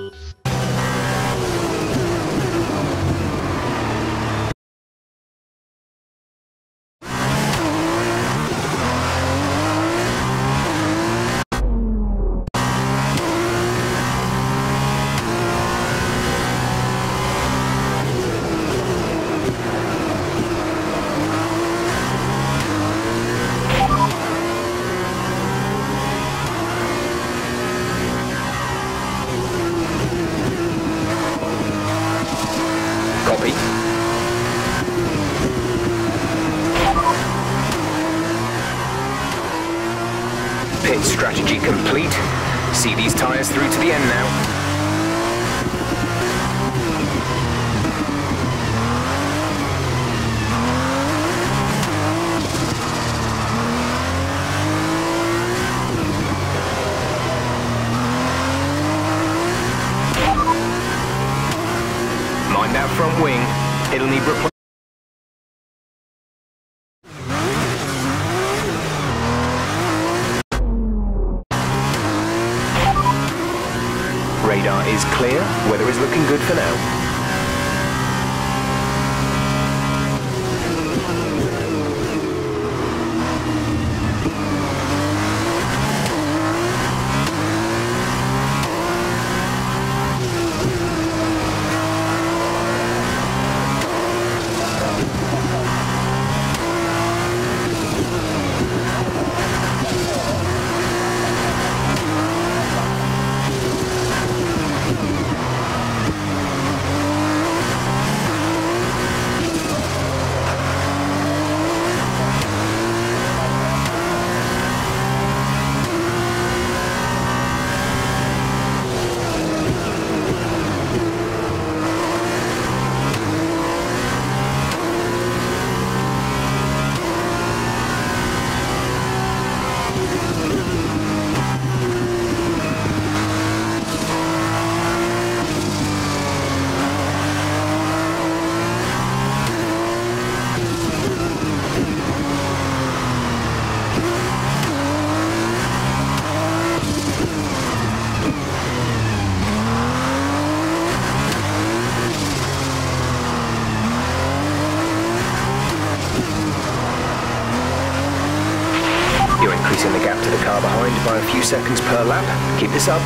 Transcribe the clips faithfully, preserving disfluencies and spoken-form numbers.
Pit strategy complete. See these tyres through to the end now. Mind that front wing. It'll need replacement. Radar is clear, weather is looking good for now. You're increasing the gap to the car behind by a few seconds per lap. Keep this up.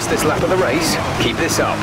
Fastest lap of the race. Keep this up.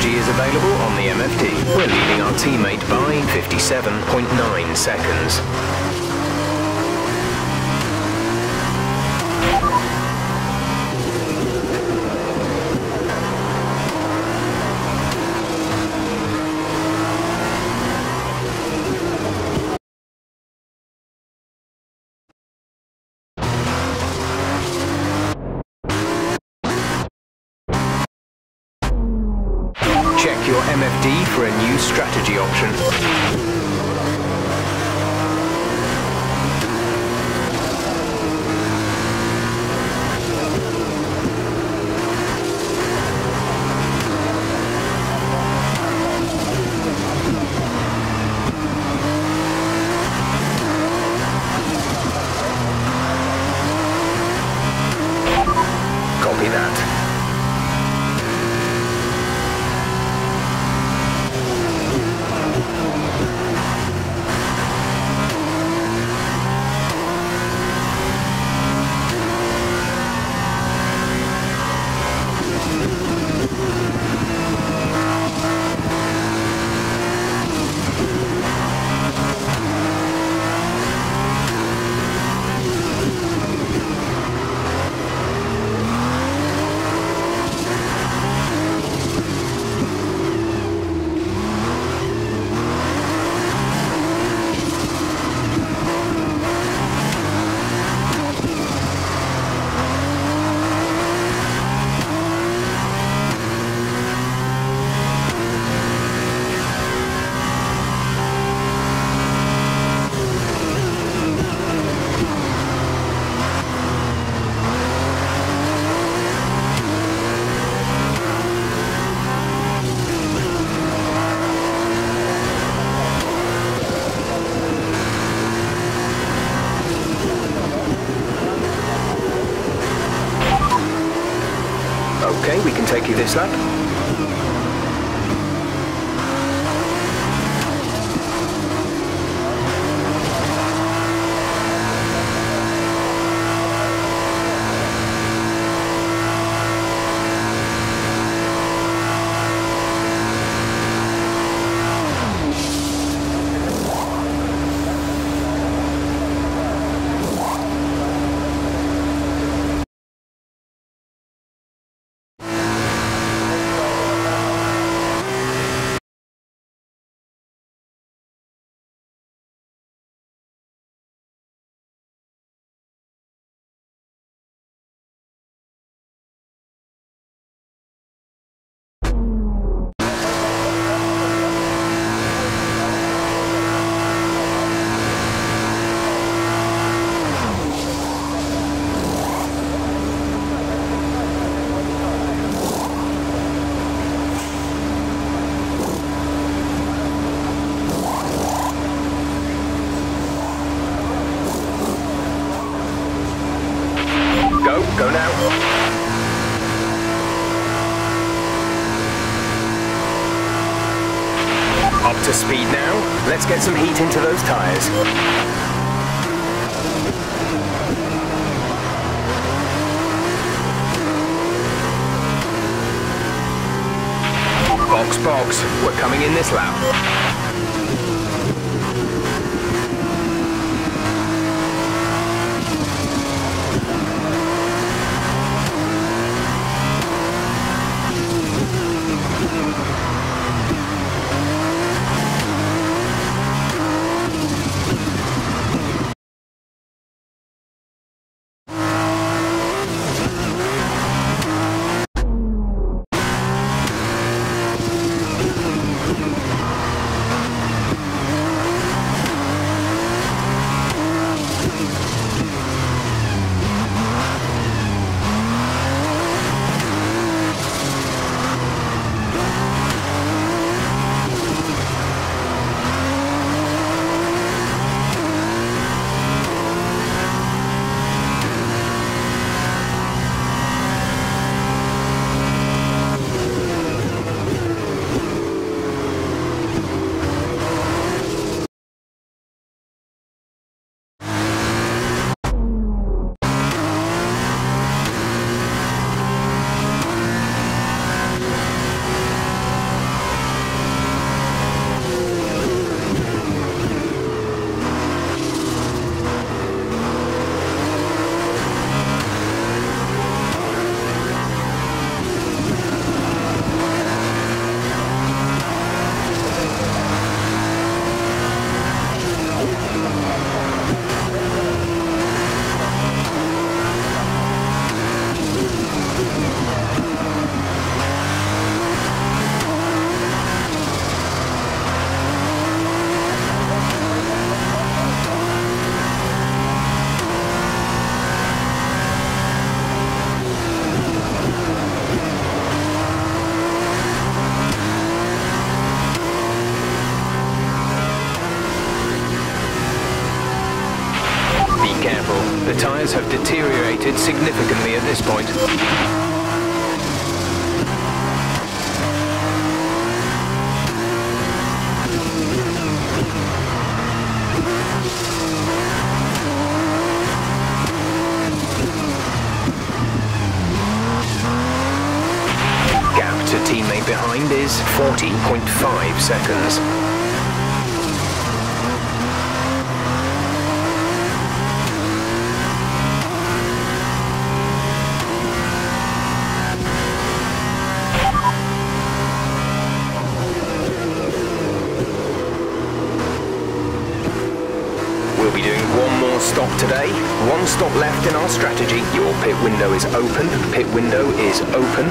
strategy is available on the M F D. We're leading our teammate by fifty-seven point nine seconds. Check your M F D for a new strategy option. Copy that. Okay, we can take you this lap. Go, go now. Up to speed now. Let's get some heat into those tires. Box, box. We're coming in this lap. tyres have deteriorated significantly at this point. Gap to teammate behind is forty point five seconds. We'll be doing one more stop today. One stop left in our strategy. Your pit window is open. Pit window is open.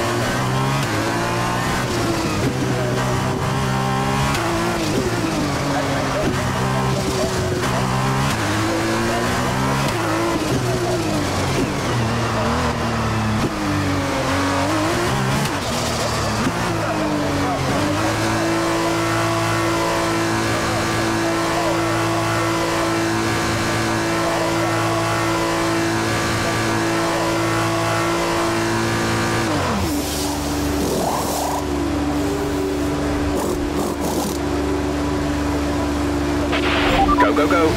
Go, go, go.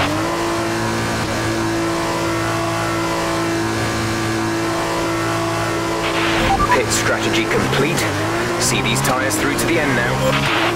Pit strategy complete. See these tyres through to the end now.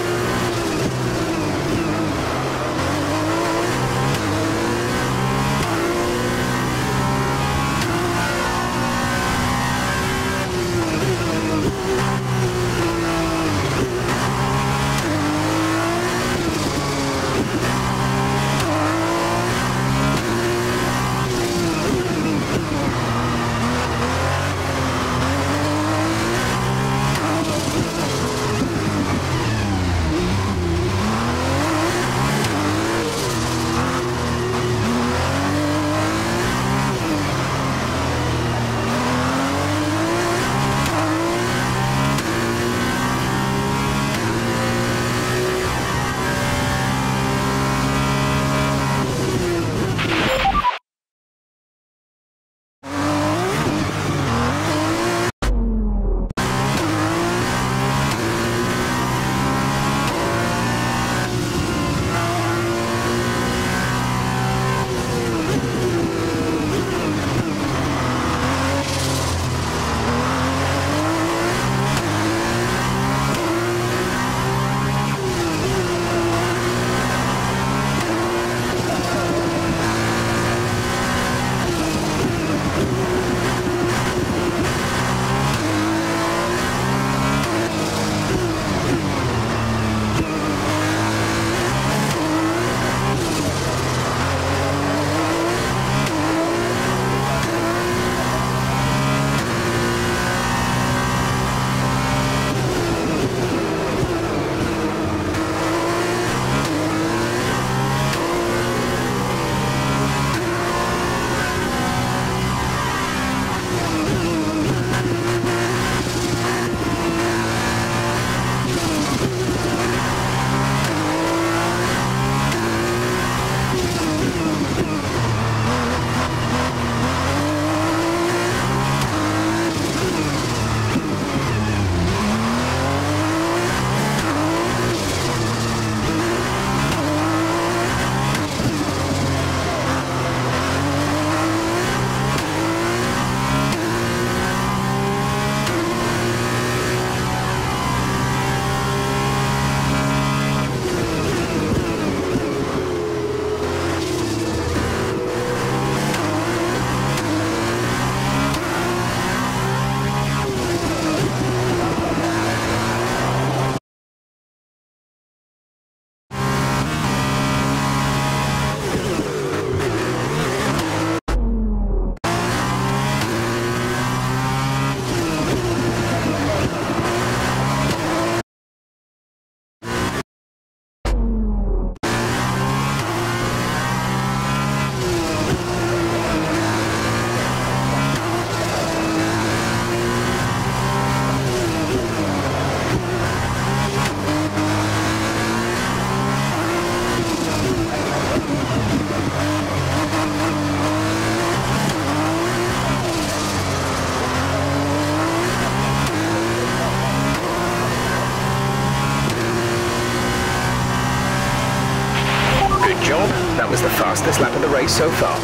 Fastest lap of the race so far.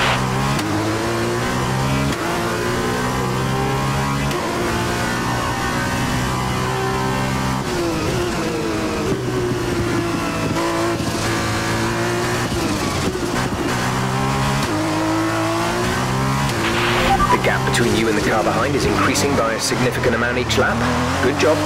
The gap between you and the car behind is increasing by a significant amount each lap. Good job.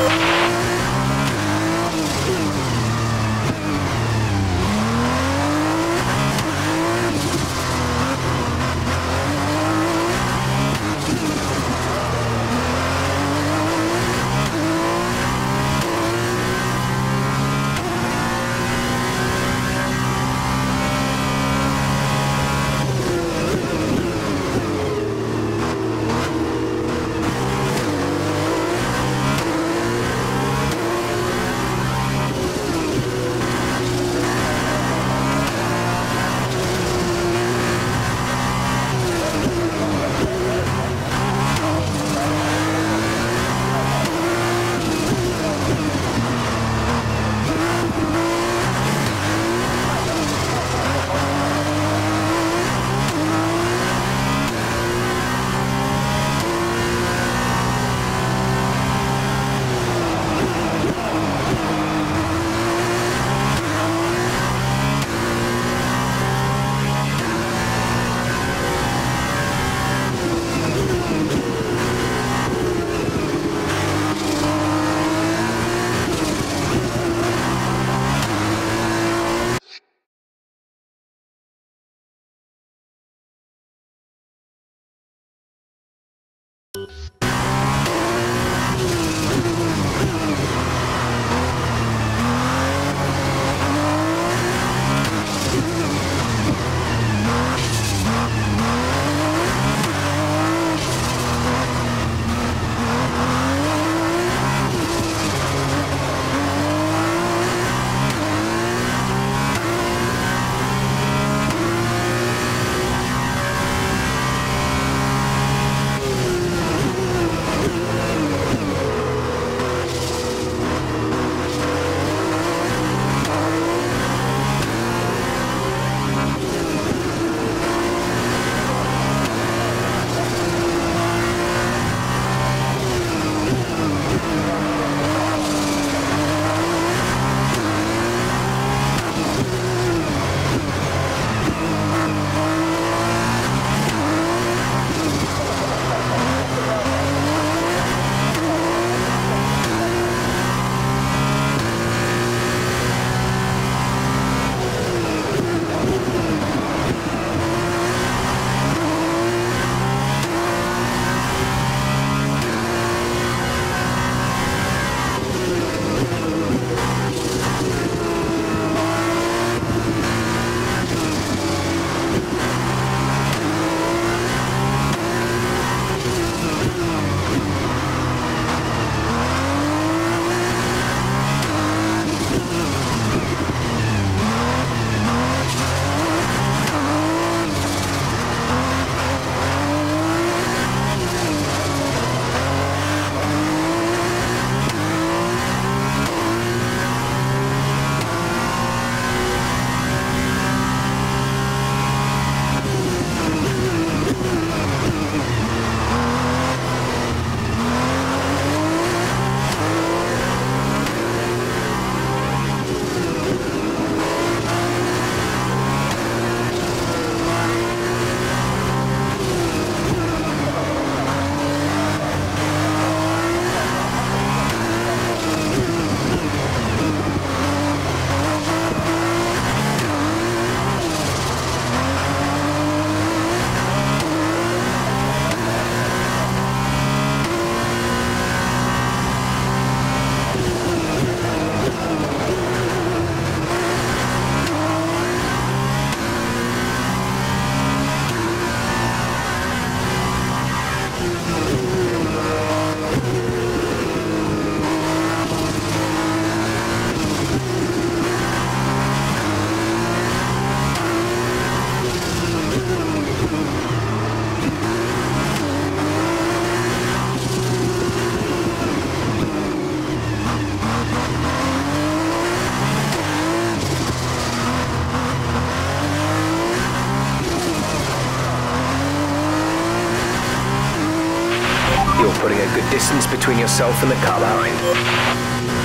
You're putting a good distance between yourself and the car behind.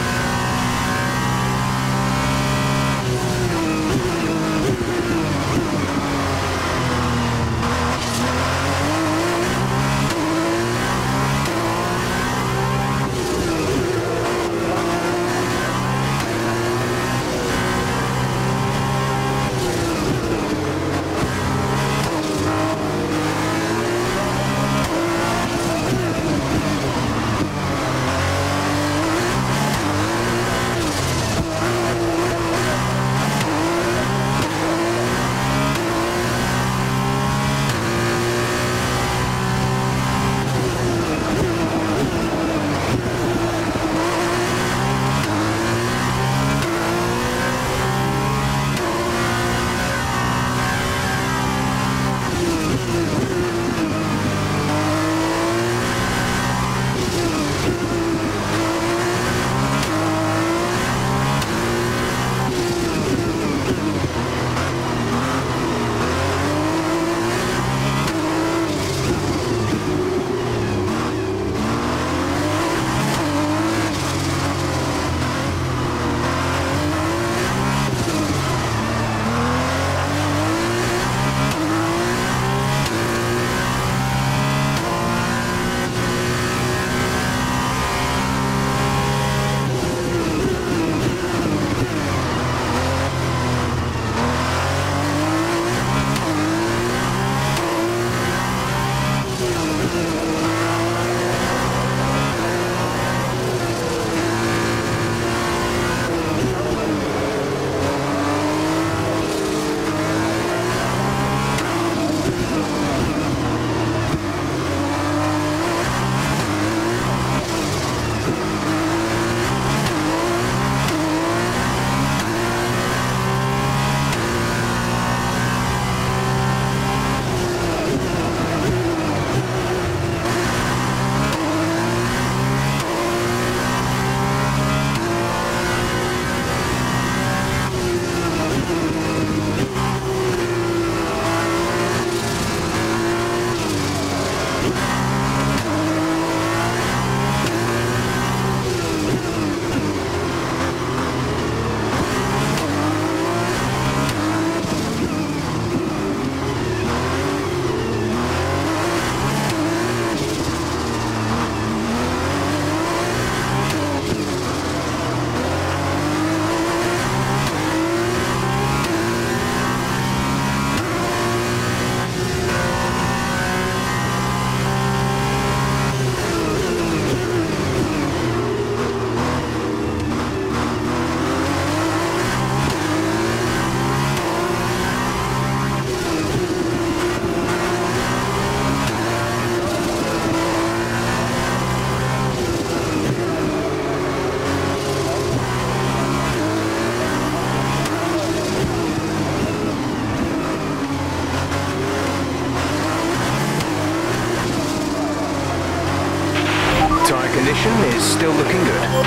Condition is still looking good.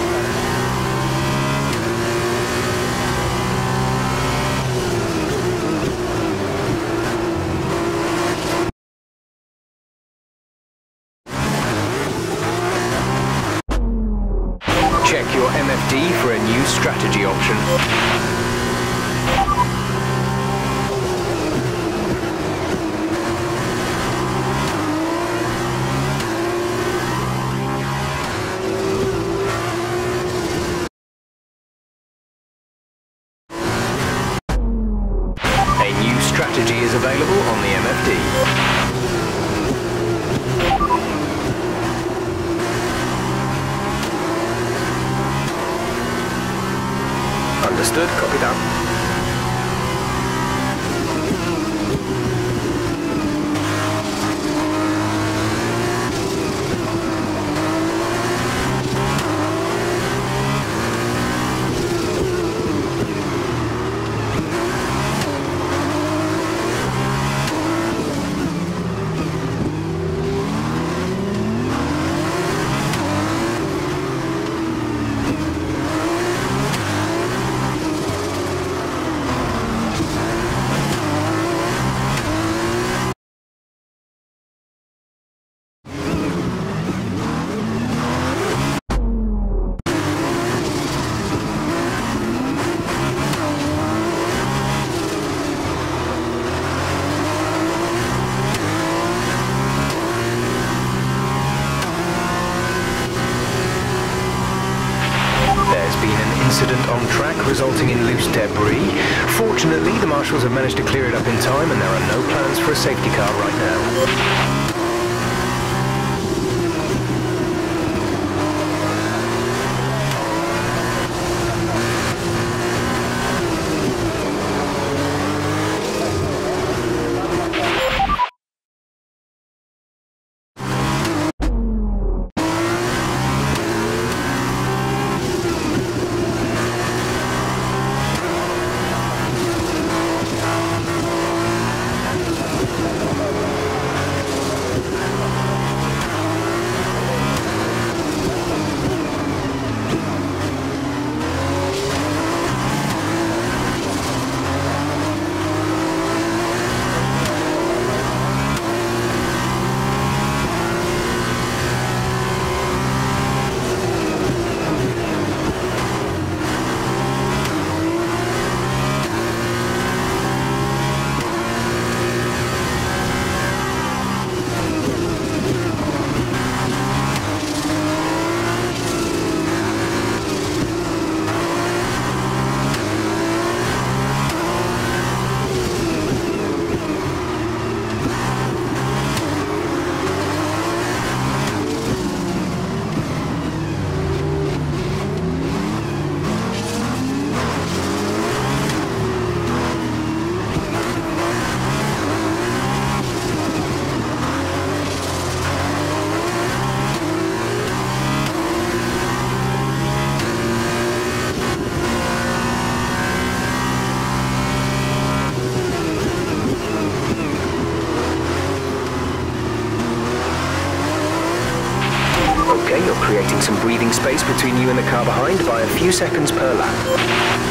Check your M F D for a new strategy option. Strategy is available on the M F D. Understood, copy that. incident on track resulting in loose debris. Fortunately, the marshals have managed to clear it up in time and there are no plans for a safety car right now. Okay, you're creating some breathing space between you and the car behind by a few seconds per lap.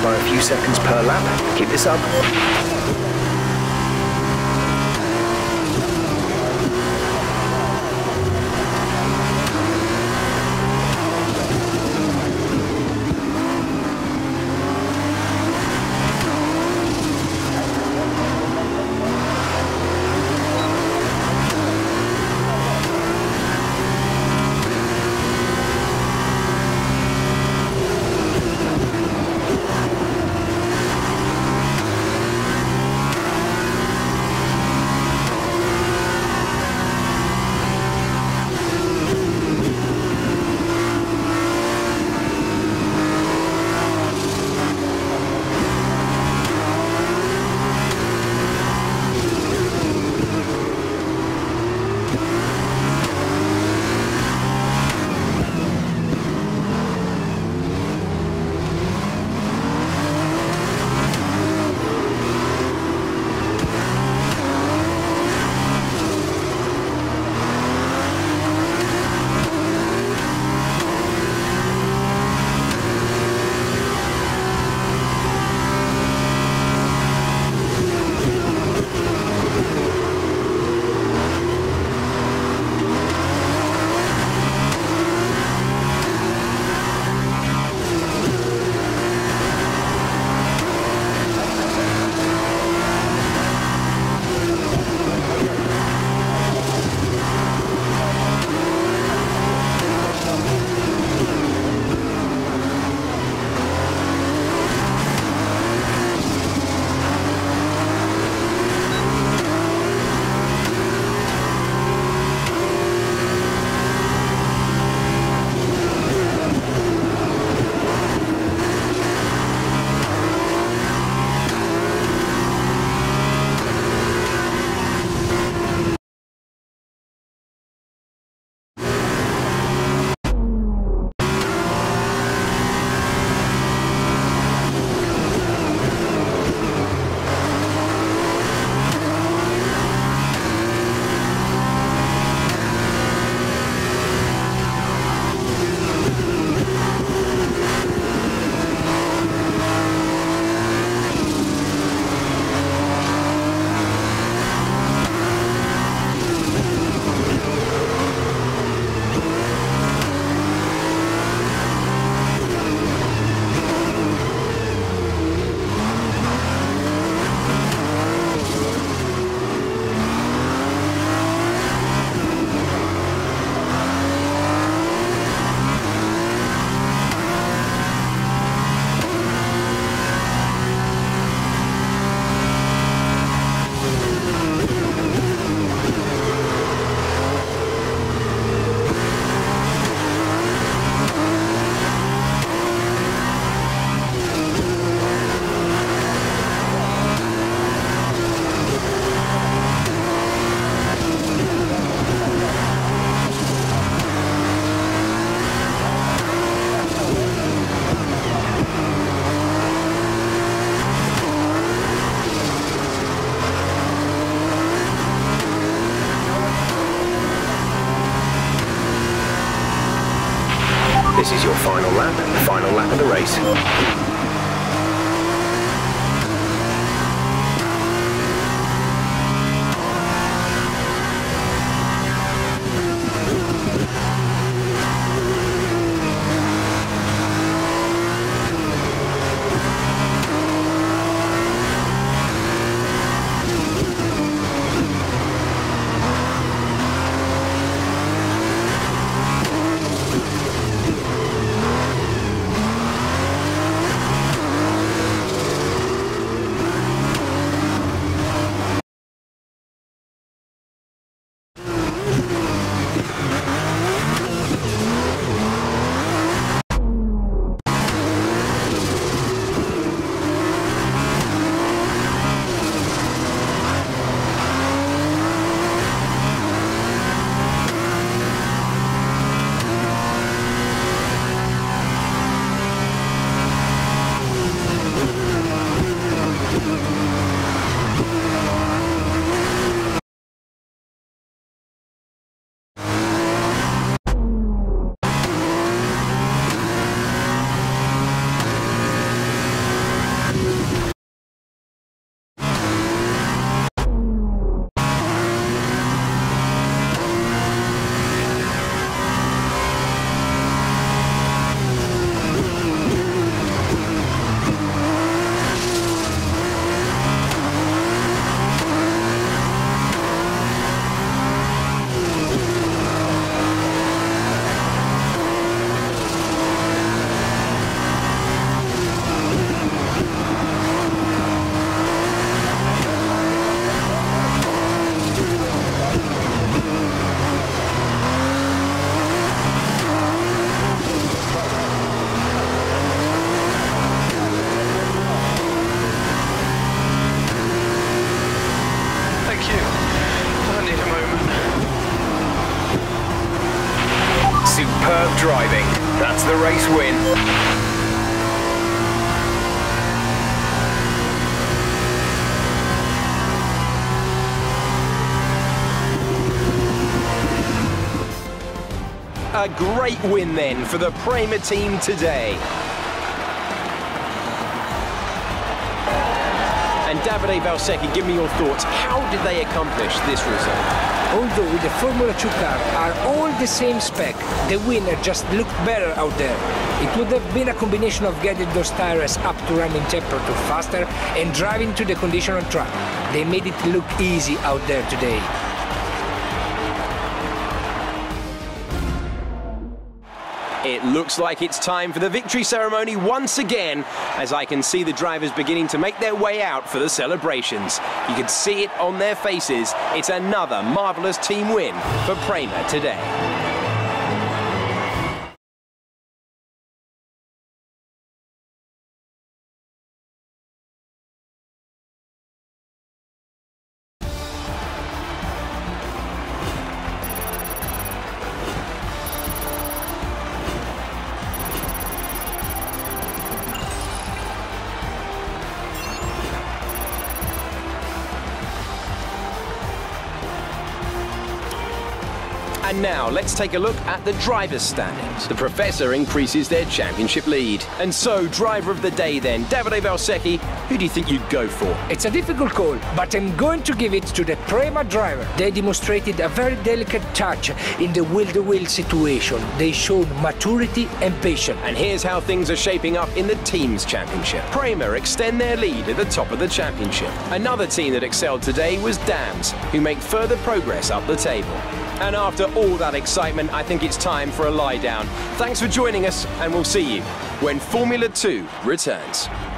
by a few seconds per lap. Keep this up. This is your final lap, the final lap of the race. driving. That's the race win. A great win then for the Prema team today. And Davide Valsecchi, give me your thoughts. How did they accomplish this result? Although the Formula two cars are all the same spec, the winner just looked better out there. It would have been a combination of getting those tires up to running temperature faster and driving to the condition on track. They made it look easy out there today. It looks like it's time for the victory ceremony once again, as I can see the drivers beginning to make their way out for the celebrations. You can see it on their faces. It's another marvellous team win for Prema today. And now, let's take a look at the drivers' standings. The Professor increases their championship lead. And so, driver of the day then, Davide Valsecchi, who do you think you'd go for? It's a difficult call, but I'm going to give it to the Prema driver. They demonstrated a very delicate touch in the wheel-to-wheel situation. They showed maturity and patience. And here's how things are shaping up in the Teams Championship. Prema extend their lead at the top of the championship. Another team that excelled today was Dams, who make further progress up the table. And after all that excitement, I think it's time for a lie down. Thanks for joining us, and we'll see you when Formula two returns.